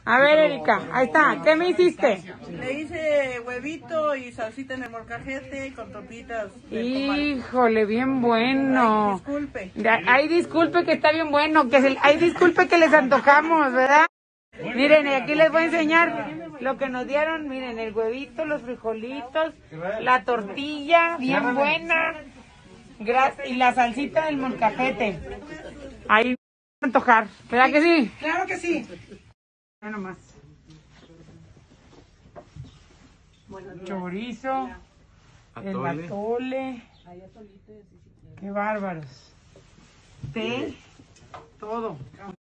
A ver, Erika, ahí está. ¿Qué me hiciste? Le hice huevito y salsita en el molcajete con topitas. Híjole, bien bueno. Ay, disculpe. Ay, disculpe que está bien bueno. Ay, disculpe que les antojamos, ¿verdad? Miren, aquí les voy a enseñar lo que nos dieron. Miren, el huevito, los frijolitos, la tortilla, bien buena. Y la salsita del molcajete. Ahí me voy a antojar. ¿Verdad que sí? Claro que sí. Ya nomás. Chorizo, el atole. Qué bárbaros. Té, todo.